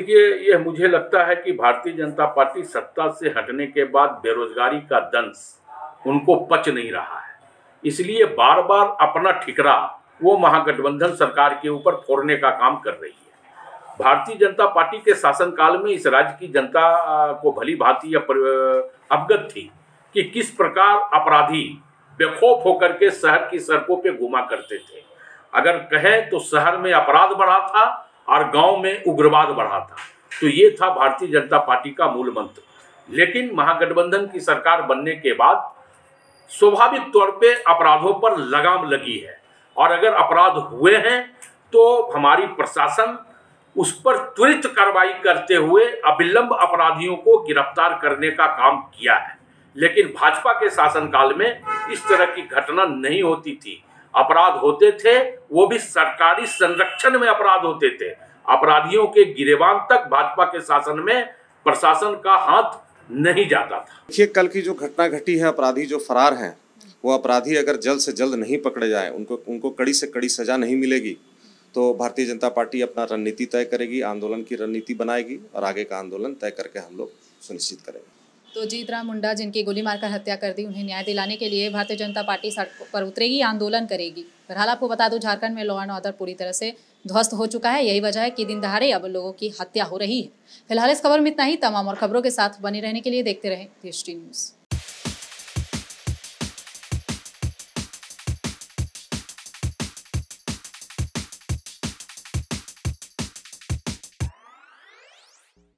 देखिए, ये मुझे लगता है कि भारतीय जनता पार्टी सत्ता से हटने के बाद बेरोजगारी का दंश उनको पच नहीं रहा है, इसलिए बार बार अपना ठिकरा वो महागठबंधन सरकार के ऊपर फोड़ने का काम कर रही है। भारतीय जनता पार्टी के शासनकाल में इस राज्य की जनता को भली भांति अवगत थी कि किस प्रकार अपराधी बेखौफ होकर के शहर की सड़कों पे घुमा करते थे। अगर कहें तो शहर में अपराध बढ़ा था और गांव में उग्रवाद बढ़ा था। तो ये था भारतीय जनता पार्टी का मूल मंत्र। लेकिन महागठबंधन की सरकार बनने के बाद स्वाभाविक तौर पे अपराधों पर लगाम लगी है, और अगर अपराध हुए हैं तो हमारी प्रशासन उस पर त्वरित कार्रवाई करते हुए अविलंब अपराधियों को गिरफ्तार करने का काम किया है। लेकिन भाजपा के शासनकाल में इस तरह की घटना नहीं होती थी। अपराध होते थे, वो भी सरकारी संरक्षण में अपराध होते थे। अपराधियों के गिरेबान तक भाजपा के शासन में प्रशासन का हाथ नहीं जाता था। देखिए, कल की जो घटना घटी है, अपराधी जो फरार हैं, वो अपराधी अगर जल्द से जल्द नहीं पकड़े जाए, उनको कड़ी से कड़ी सजा नहीं मिलेगी, तो भारतीय जनता पार्टी अपना रणनीति तय करेगी, आंदोलन की रणनीति बनाएगी और आगे का आंदोलन तय करके हम लोग सुनिश्चित करेंगे। तो जीतराम मुंडा, जिनकी गोली मारकर हत्या कर दी, उन्हें न्याय दिलाने के लिए भारतीय जनता पार्टी सड़कों पर उतरेगी, आंदोलन करेगी। फिलहाल आपको बता दूं, झारखंड में लॉ एंड ऑर्डर पूरी तरह से ध्वस्त हो चुका है। यही वजह है कि दिन दहाड़े अब लोगों की हत्या हो रही है। फिलहाल इस खबर में इतना ही। तमाम और खबरों के साथ बने रहने के लिए देखते रहें दृष्टि न्यूज़।